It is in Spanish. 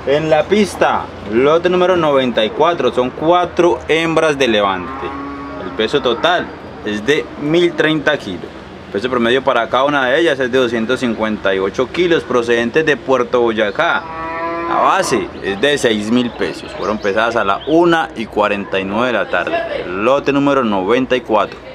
En la pista, lote número 94, son 4 hembras de levante. El peso total es de 1030 kilos. El peso promedio para cada una de ellas es de 258 kilos, procedentes de Puerto Boyacá. La base es de 6.000 pesos. Fueron pesadas a la 1:49 de la tarde. El lote número 94.